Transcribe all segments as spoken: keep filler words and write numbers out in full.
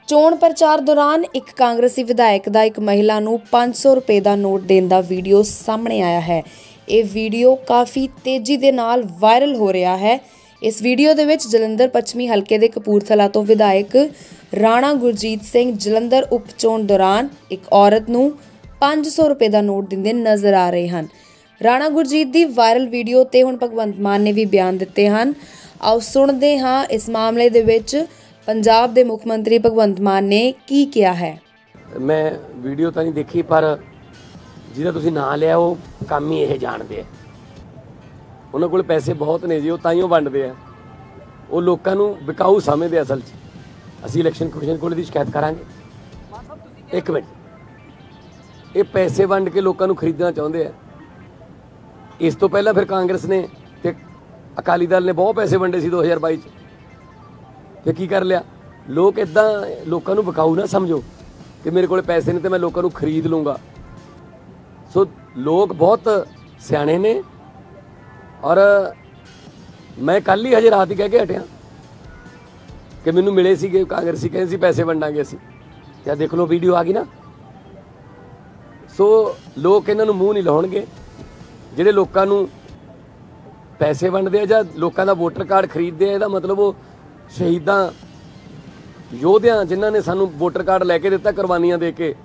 ਚੋਣ ਪ੍ਰਚਾਰ ਦੌਰਾਨ ਇੱਕ ਕਾਂਗਰਸੀ ਵਿਧਾਇਕ ਦਾ ਇੱਕ ਮਹਿਲਾ ਨੂੰ ਪੰਜ ਸੌ ਰੁਪਏ ਦਾ ਨੋਟ ਦੇਣ ਦਾ ਵੀਡੀਓ ਸਾਹਮਣੇ ਆਇਆ ਹੈ। ਇਹ ਵੀਡੀਓ ਕਾਫੀ ਤੇਜ਼ੀ ਦੇ ਨਾਲ ਵਾਇਰਲ ਹੋ ਰਿਹਾ ਹੈ। ਇਸ ਵੀਡੀਓ ਦੇ ਵਿੱਚ ਜਲੰਧਰ ਪੱਛਮੀ ਹਲਕੇ ਦੇ ਕਪੂਰਥਲਾ ਤੋਂ ਵਿਧਾਇਕ ਰਾਣਾ ਗੁਰਜੀਤ ਸਿੰਘ ਜਲੰਧਰ ਉਪ ਚੋਣ ਦੌਰਾਨ ਇੱਕ ਔਰਤ ਨੂੰ ਪੰਜ ਸੌ ਰੁਪਏ ਦਾ ਨੋਟ ਦਿੰਦੇ ਨਜ਼ਰ ਆ ਰਹੇ ਹਨ। ਰਾਣਾ ਗੁਰਜੀਤ ਦੀ ਵਾਇਰਲ ਵੀਡੀਓ ਤੇ ਹੁਣ ਭਗਵੰਤ ਮਾਨ ने भी बयान दिते हैं। आओ सुनते हाँ इस मामले दे विच पंजाब दे मुख मंत्री भगवंत मान ने की किया है। मैं वीडियो तो नहीं देखी पर जिहदा तुसीं नां लिया वो काम ही ये जानते हैं। उन्होंने कोल पैसे बहुत ने जी, वो ताइयों वंडदे आ, वो लोगों नूं विकाऊ समझदे असल च। असीं इलैक्शन कमिशन कोल दी शिकायत करांगे। एक मिनट, ये पैसे वंड के लोगों नूं खरीदना चाहुंदे आ। इस तो पहला फिर कांग्रेस ने ते अकाली दल ने बहुत पैसे वंडे सी दो हज़ार बाई ते की कर लिया। लोग इदा लोगों को विकाऊ ना समझो कि मेरे को पैसे ने तो मैं लोगों को खरीद लूँगा। सो लोग बहुत सियाणे ने और मैं कल ही हजे रात ही कह के हटिया कि मैनू मिले सी कांग्रेसी कहे सी पैसे वंडांगे असीं। क्या देख लो वीडियो आ गई ना। सो लोग इन्हां नूं मूँह नहीं लाउणगे ਜਿਹੜੇ ਲੋਕਾਂ ਨੂੰ ਪੈਸੇ ਵੰਡਦੇ ਆ ਜਾਂ ਲੋਕਾਂ ਦਾ ਵੋਟਰ ਕਾਰਡ ਖਰੀਦਦੇ ਆ। ਇਹਦਾ ਮਤਲਬ ਉਹ ਸ਼ਹੀਦਾਂ ਯੋਧਿਆਂ ਜਿਨ੍ਹਾਂ ਨੇ ਸਾਨੂੰ ਵੋਟਰ ਕਾਰਡ ਲੈ ਕੇ ਦਿੱਤਾ ਕੁਰਬਾਨੀਆਂ ਦੇ ਕੇ,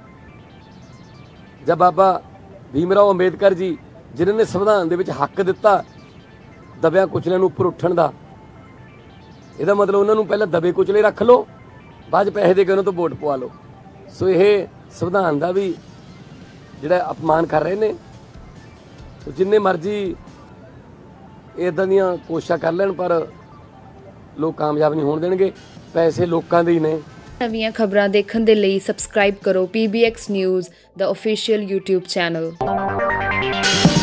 ਜਾਂ ਬਾਬਾ ਭੀਮ ਰਾਓ ਅੰਬੇਦਕਰ ਜੀ ਜਿਨ੍ਹਾਂ ਨੇ ਸੰਵਿਧਾਨ ਦੇ ਵਿੱਚ ਹੱਕ ਦਿੱਤਾ ਦਬਿਆਂ ਕੁਚਲਿਆਂ ਨੂੰ ਉੱਪਰ ਉੱਠਣ ਦਾ। ਇਹਦਾ ਮਤਲਬ ਉਹਨਾਂ ਨੂੰ ਪਹਿਲਾਂ ਦਬੇ ਕੁਚਲੇ ਰੱਖ ਲਓ, ਬਾਅਦ ਪੈਸੇ ਦੇ ਕੇ ਉਹਨਾਂ ਤੋਂ ਵੋਟ ਪਵਾ ਲਓ। ਸੋ ਇਹ ਸੰਵਿਧਾਨ ਦਾ ਵੀ ਜਿਹੜਾ ਅਪਮਾਨ ਕਰ ਰਹੇ ਨੇ। जिन्ने मर्जी इदां दीयां कोशिशां कर लैण पर लोग कामयाब नहीं होण देणगे। पैसे लोकां दे ही ने। नवीं खबरां देखण दे लई सबसक्राइब करो P B X news the official YouTube channel.